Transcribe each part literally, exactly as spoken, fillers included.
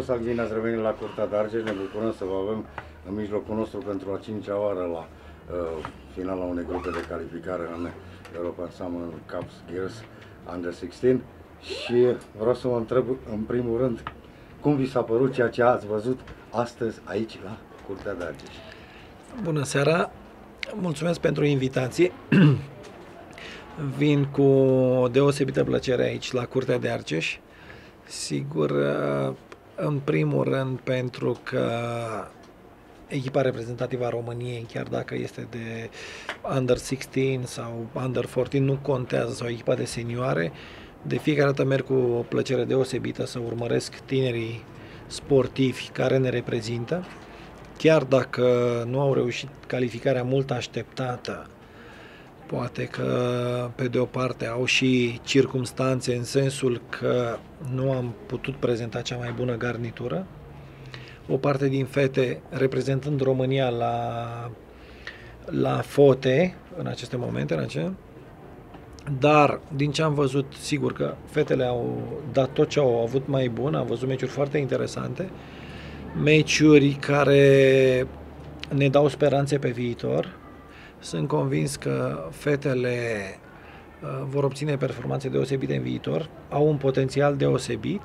fost, bine ați revenit la Curtea de Argeș, ne bucurăm să vă avem în mijlocul nostru pentru a cincea oară la uh, finala unei grupe de calificare în European Summer Cup Girls Under șaisprezece și vreau să vă întreb în primul rând cum vi s-a părut ceea ce ați văzut astăzi aici la Curtea de Argeș. Bună seara, mulțumesc pentru invitație. Vin cu o deosebită plăcere aici la Curtea de Argeș. Sigur, în primul rând pentru că echipa reprezentativă a României, chiar dacă este de Under șaisprezece sau Under paisprezece, nu contează, sau echipa de senioare, de fiecare dată merg cu o plăcere deosebită să urmăresc tinerii sportivi care ne reprezintă. Chiar dacă nu au reușit calificarea mult așteptată, poate că pe de o parte au și circumstanțe în sensul că nu am putut prezenta cea mai bună garnitură. O parte din fete reprezentând România la, la fote în aceste momente, în aceste, dar din ce am văzut, sigur că fetele au dat tot ce au avut mai bun, am văzut meciuri foarte interesante, meciuri care ne dau speranțe pe viitor. Sunt convins că fetele uh, vor obține performanțe deosebite în viitor, au un potențial deosebit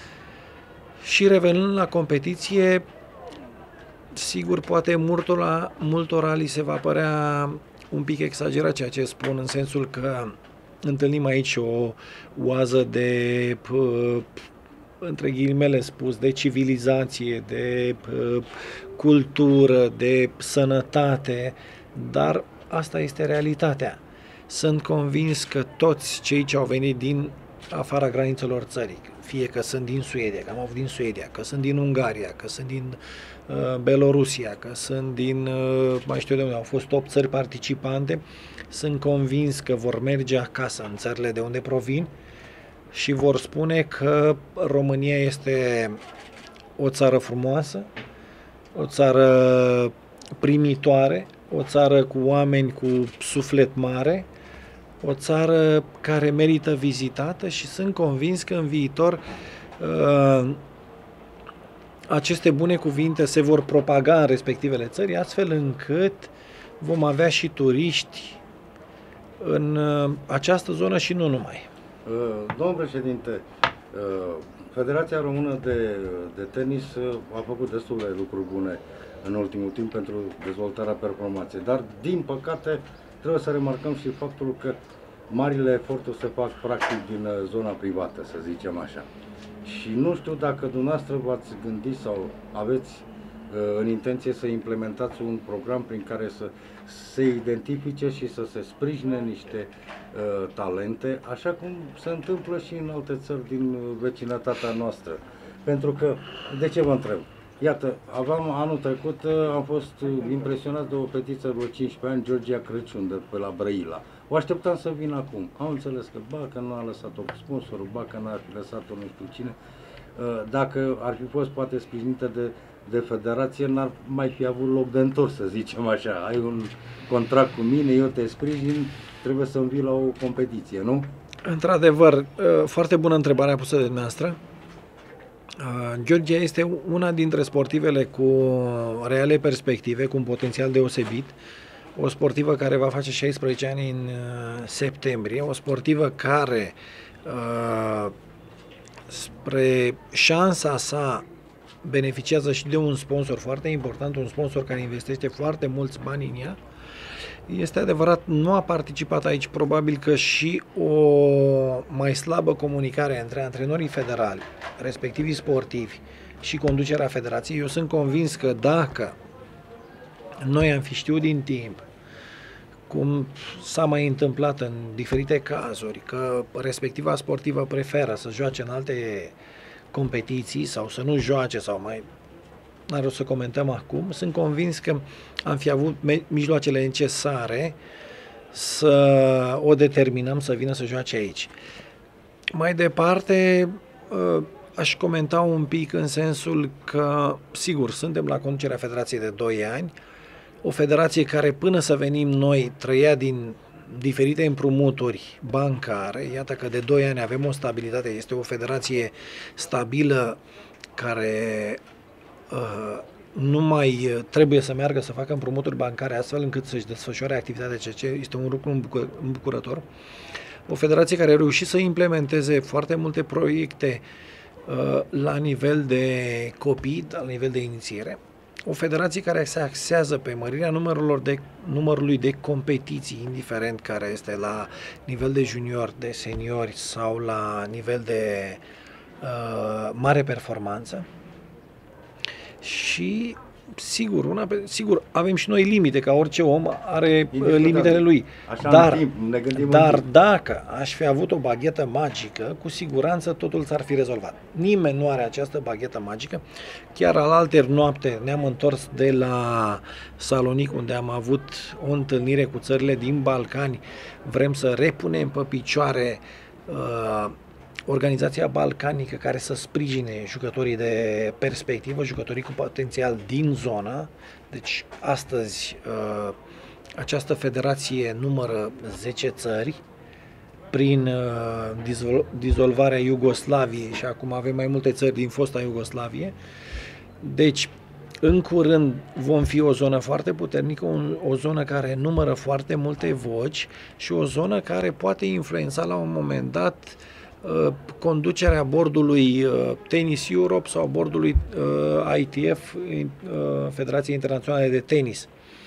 și revenând la competiție, sigur, poate multora, multora li se va părea un pic exagerat ceea ce spun, în sensul că întâlnim aici o oază de, uh, între ghilimele spus, de civilizație, de uh, cultură, de sănătate, dar asta este realitatea. Sunt convins că toți cei ce au venit din afara granițelor țării, fie că sunt din Suedia, că am avut din Suedia, că sunt din Ungaria, că sunt din uh, Belorusia, că sunt din, uh, mai știu de unde, au fost opt țări participante, sunt convins că vor merge acasă în țările de unde provin și vor spune că România este o țară frumoasă, o țară primitoare, o țară cu oameni cu suflet mare, o țară care merită vizitată și sunt convins că în viitor uh, aceste bune cuvinte se vor propaga în respectivele țări, astfel încât vom avea și turiști în uh, această zonă și nu numai. Uh, domnul președinte, uh, Federația Română de, de Tenis a făcut destule lucruri bune în ultimul timp pentru dezvoltarea performanței, dar din păcate trebuie să remarcăm și faptul că marile eforturi se fac practic din zona privată, să zicem așa. Și nu știu dacă dumneavoastră v-ați gândit sau aveți uh, în intenție să implementați un program prin care să se identifice și să se sprijine niște uh, talente, așa cum se întâmplă și în alte țări din vecinătatea noastră. Pentru că, de ce vă întreb? Iată, aveam anul trecut, am fost impresionat de o fetiță de cincisprezece ani, Georgia Crăciun, de pe la Brăila. O așteptam să vină acum. Am înțeles că ba că nu a lăsat-o sponsorul, ba că n-ar fi lăsat-o nu știu cine. Dacă ar fi fost poate sprijinită de, de federație, n-ar mai fi avut loc de întors, să zicem așa. Ai un contract cu mine, eu te sprijin, trebuie să-mi vii la o competiție, nu? Într-adevăr, foarte bună întrebarea pusă de dumneavoastră. Georgia este una dintre sportivele cu reale perspective, cu un potențial deosebit, o sportivă care va face șaisprezece ani în septembrie, o sportivă care, spre șansa sa, beneficiază și de un sponsor foarte important, un sponsor care investește foarte mulți bani în ea. Este adevărat, nu a participat aici, probabil că și o mai slabă comunicare între antrenorii federali, respectivii sportivi și conducerea federației. Eu sunt convins că dacă noi am fi știut din timp, cum s-a mai întâmplat în diferite cazuri, că respectiva sportivă preferă să joace în alte competiții sau să nu joace sau mai... N-ar rost să comentăm acum, sunt convins că am fi avut mijloacele necesare să o determinăm să vină să joace aici. Mai departe, aș comenta un pic în sensul că, sigur, suntem la conducerea federației de doi ani, o federație care până să venim noi trăia din diferite împrumuturi bancare. Iată că de doi ani avem o stabilitate, este o federație stabilă care uh, nu mai trebuie să meargă să facă împrumuturi bancare astfel încât să-și desfășoare activitatea, ceea ce este un lucru îmbucur- îmbucurător. O federație care a reușit să implementeze foarte multe proiecte uh, la nivel de copii, la nivel de inițiere. O federație care se axează pe mărirea numărului de, numărului de competiții, indiferent care este la nivel de junior, de seniori sau la nivel de uh, mare performanță. Și sigur, una pe, sigur, avem și noi limite, ca orice om are limitele lui. Așa dar în timp, ne gândim dar în timp. dacă aș fi avut o baghetă magică, cu siguranță totul s-ar fi rezolvat. Nimeni nu are această baghetă magică. Chiar alaltăieri noapte ne-am întors de la Salonic, unde am avut o întâlnire cu țările din Balcani. Vrem să repunem pe picioare uh, organizația balcanică care să sprijine jucătorii de perspectivă, jucătorii cu potențial din zonă. Deci astăzi uh, această federație numără zece țări prin uh, dizolvarea Iugoslaviei și acum avem mai multe țări din fosta Iugoslavie. Deci în curând vom fi o zonă foarte puternică, un, o zonă care numără foarte multe voci și o zonă care poate influența la un moment dat conducerea bordului Tennis Europe sau bordului I T F, Federația Internațională de Tenis.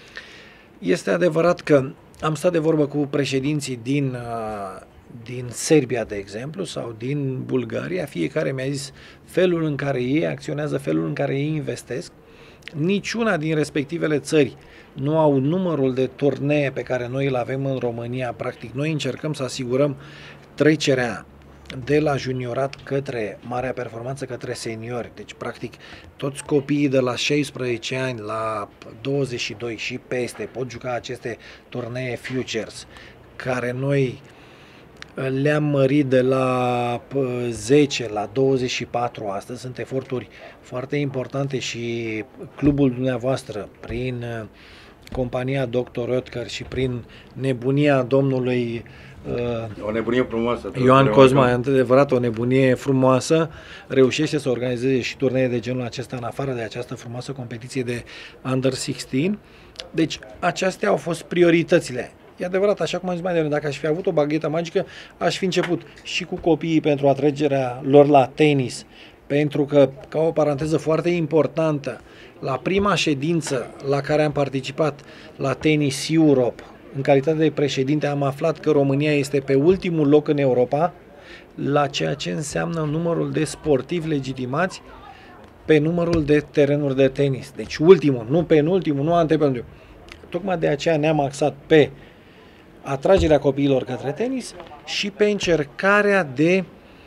Este adevărat că am stat de vorbă cu președinții din, din Serbia, de exemplu, sau din Bulgaria. Fiecare mi-a zis felul în care ei acționează, felul în care ei investesc. Niciuna din respectivele țări nu au numărul de turnee pe care noi îl avem în România. Practic, noi încercăm să asigurăm trecerea de la juniorat către marea performanță, către seniori. Deci, practic, toți copiii de la șaisprezece ani la douăzeci și doi și peste pot juca aceste turnee Futures, care noi le-am mărit de la zece la douăzeci și patru astăzi. Sunt eforturi foarte importante și clubul dumneavoastră, prin compania doctor Oetker și prin nebunia domnului o nebunie frumoasă. Ioan Cosma, adevărat, o nebunie frumoasă, reușește să organizeze și turnee de genul acesta în afară de această frumoasă competiție de Under șaisprezece. Deci, acestea au fost prioritățile. E adevărat, așa cum am zis mai devreme, dacă aș fi avut o baghetă magică, aș fi început și cu copiii pentru atragerea lor la tenis, pentru că, ca o paranteză foarte importantă, la prima ședință la care am participat la Tennis Europe, în calitate de președinte, am aflat că România este pe ultimul loc în Europa la ceea ce înseamnă numărul de sportivi legitimați pe numărul de terenuri de tenis. Deci ultimul, nu penultimul, nu antepenultimul. Tocmai de aceea ne-am axat pe atragerea copiilor către tenis și pe încercarea de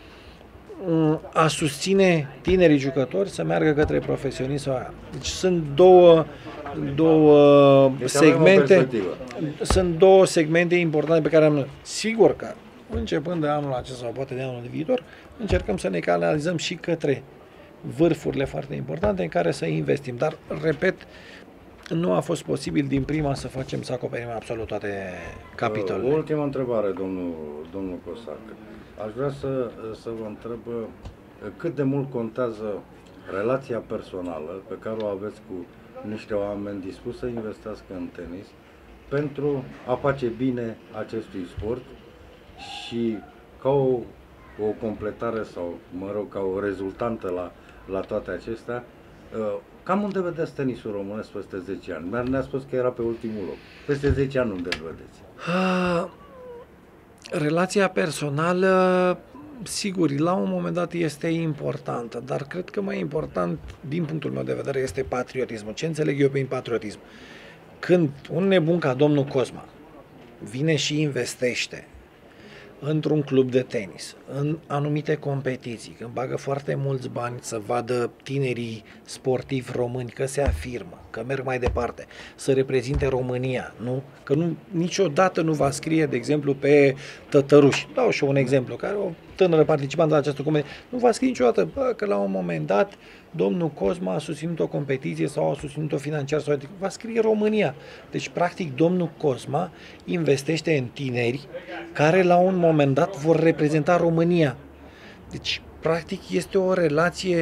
a susține tinerii jucători să meargă către profesionism. Deci sunt două două deci segmente sunt două segmente importante pe care am. Sigur că începând de anul acesta sau poate de anul de viitor, încercăm să ne canalizăm și către vârfurile foarte importante în care să investim. Dar, repet, nu a fost posibil din prima să facem, să acoperim absolut toate capitolele. O ultimă întrebare, domnul, domnul Cosac. Aș vrea să, să vă întreb cât de mult contează relația personală pe care o aveți cu niște oameni dispuși să investească în tenis pentru a face bine acestui sport și ca o, o completare sau, mă rog, ca o rezultantă la, la toate acestea, cam unde vedeți tenisul românesc peste zece ani? Ne-a spus că era pe ultimul loc. Peste zece ani unde îl vedeți? Uh, relația personală, sigur, la un moment dat este importantă, dar cred că mai important, din punctul meu de vedere, este patriotismul. Ce înțeleg eu prin patriotism? Când un nebun ca domnul Cosma vine și investește într-un club de tenis, în anumite competiții, când bagă foarte mulți bani să vadă tinerii sportivi români că se afirmă, că merg mai departe, să reprezinte România, nu? Că nu, niciodată nu va scrie, de exemplu, pe Tătăruși. Dau și eu un exemplu, care o tânără participantă la această competiție, nu va scrie niciodată, bă, că la un moment dat domnul Cosma a susținut o competiție sau a susținut-o financiar, sau va scrie România. Deci, practic, domnul Cosma investește în tineri care la un moment dat vor reprezenta România. Deci, practic, este o relație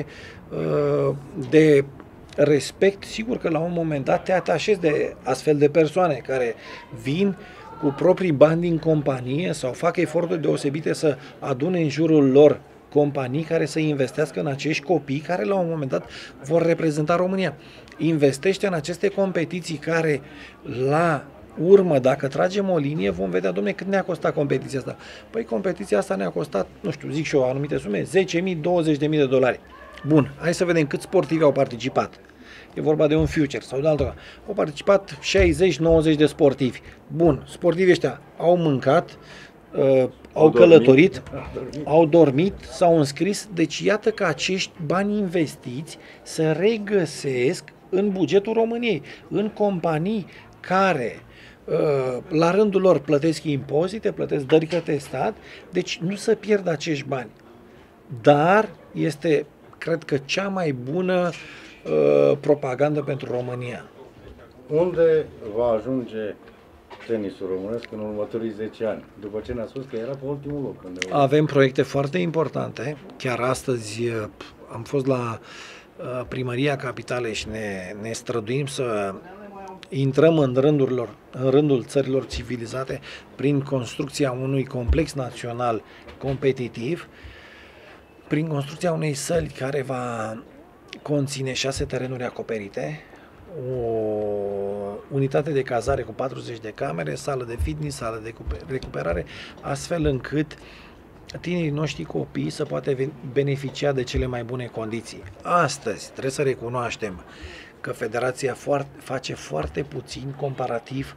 de respect, sigur că la un moment dat te atașezi de astfel de persoane care vin cu proprii bani din companie sau fac eforturi deosebite să adune în jurul lor companii care să investească în acești copii care la un moment dat vor reprezenta România. Investește în aceste competiții care la urmă, dacă tragem o linie, vom vedea, dom'le, cât ne-a costat competiția asta. Păi competiția asta ne-a costat, nu știu, zic și eu, anumite sume, zece mii, douăzeci de mii de dolari. Bun, hai să vedem câți sportivi au participat. E vorba de un future sau de altă. Au participat șaizeci nouăzeci de sportivi. Bun, sportivii ăștia au mâncat, uh, au, au călătorit, dormit. au dormit, s-au înscris. Deci iată că acești bani investiți se regăsesc în bugetul României, în companii care la rândul lor plătesc impozite, plătesc dări către stat, deci nu se pierd acești bani. Dar este, cred că, cea mai bună uh, propagandă pentru România. Unde va ajunge tenisul românesc în următorii zece ani? După ce ne-a spus că era pe ultimul loc. Când Avem proiecte foarte importante. Chiar astăzi am fost la uh, Primăria Capitalei și ne, ne străduim să intrăm în, rândurilor, în rândul țărilor civilizate prin construcția unui complex național competitiv, prin construcția unei săli care va conține șase terenuri acoperite, o unitate de cazare cu patruzeci de camere, sală de fitness, sală de recuperare, astfel încât tinerii noștri copii să poate beneficia de cele mai bune condiții. Astăzi trebuie să recunoaștem că Federația foarte, face foarte puțin comparativ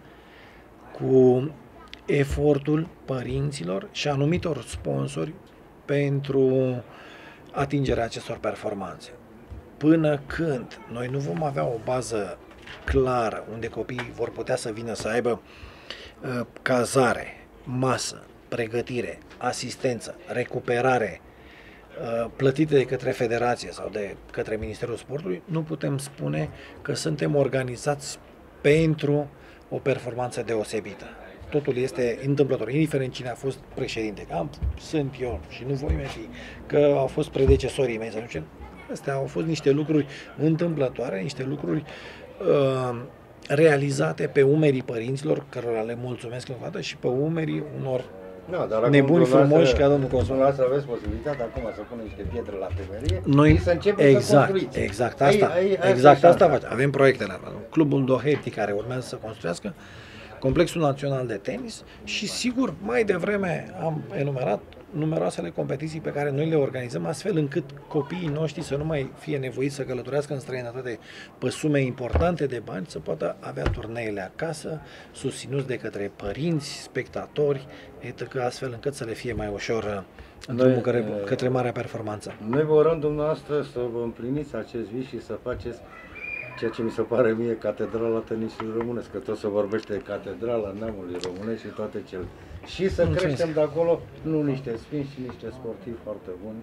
cu efortul părinților și anumitor sponsori pentru atingerea acestor performanțe. Până când noi nu vom avea o bază clară unde copiii vor putea să vină să aibă uh, cazare, masă, pregătire, asistență, recuperare, plătite de către Federație sau de către Ministerul Sportului, nu putem spune că suntem organizați pentru o performanță deosebită. Totul este întâmplător, indiferent cine a fost președinte, că am, sunt eu și nu voi mai fi, că au fost predecesorii mei, sau nu știu. Astea au fost niște lucruri întâmplătoare, niște lucruri uh, realizate pe umerii părinților, cărora le mulțumesc încă o dată, și pe umerii unor Da, dar nebuni frumoși ca domnul Cosmin. Dumneavoastră aveți posibilitatea acum să puneți niște pietre la temelie Noi, și să începeți exact, să construiți. Exact asta, ai, ai, ai exact asta face. Avem proiectele. Clubul Doherty care urmează să construiască, Complexul Național de Tenis și, sigur, mai devreme am enumerat numeroasele competiții pe care noi le organizăm, astfel încât copiii noștri să nu mai fie nevoiți să călătorească în străinătate pe sume importante de bani, să poată avea turneele acasă, susținuți de către părinți, spectatori, et cetera, astfel încât să le fie mai ușor în drumul către, către marea performanță. Noi vă urăm dumneavoastră să vă împliniți acest vis și să faceți ceea ce mi se pare mie catedrala tenisului românesc, că tot se vorbește de catedrala neamului românesc și toate cele. Și să Mulțumesc. creștem de acolo, nu niște sfinți, ci niște sportivi foarte buni,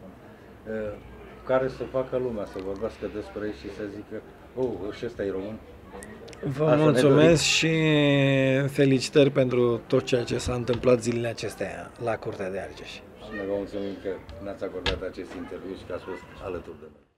care să facă lumea să vorbească despre ei și să zică, oh, și ăsta e român. Vă Asta mulțumesc și felicitări pentru tot ceea ce s-a întâmplat zilele acestea la Curtea de Argeș. Și noi vă mulțumim că ne-ați acordat acest interviu și că ați fost alături de noi.